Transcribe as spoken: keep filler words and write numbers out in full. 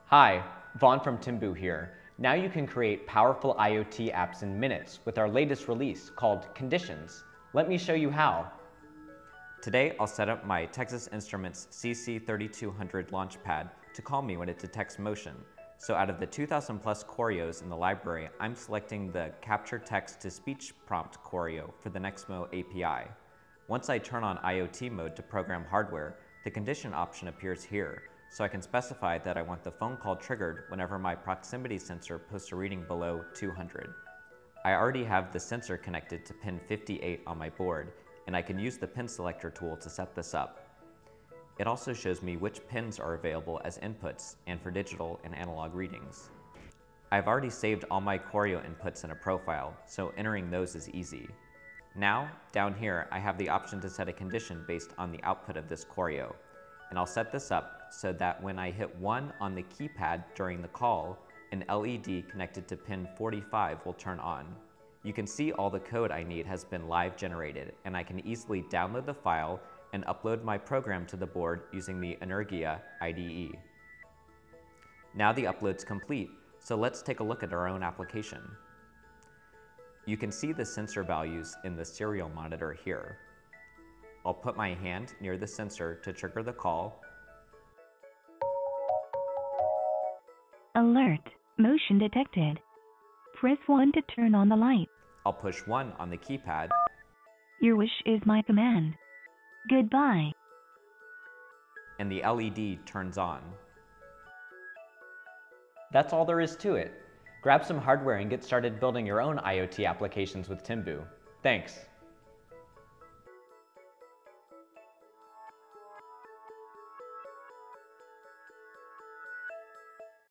Hi, Vaughn from Timbu here. Now you can create powerful IoT apps in minutes with our latest release called Conditions. Let me show you how. Today, I'll set up my Texas Instruments C C thirty-two hundred Launchpad to call me when it detects motion. So out of the two thousand plus Koryos in the library, I'm selecting the Capture Text to Speech Prompt Koryo for the Nexmo A P I. Once I turn on IoT mode to program hardware, the condition option appears here, so I can specify that I want the phone call triggered whenever my proximity sensor posts a reading below two hundred. I already have the sensor connected to pin fifty-eight on my board, and I can use the pin selector tool to set this up. It also shows me which pins are available as inputs and for digital and analog readings. I've already saved all my Koryo inputs in a profile, so entering those is easy. Now, down here, I have the option to set a condition based on the output of this Koryo, and I'll set this up so that when I hit one on the keypad during the call, an L E D connected to pin forty-five will turn on. You can see all the code I need has been live generated, and I can easily download the file and upload my program to the board using the Energia I D E. Now the upload's complete, so let's take a look at our own application. You can see the sensor values in the serial monitor here. I'll put my hand near the sensor to trigger the call. Alert! Motion detected. Press one to turn on the light. I'll push one on the keypad. Your wish is my command. Goodbye. And the L E D turns on. That's all there is to it. Grab some hardware and get started building your own IoT applications with Timbu. Thanks.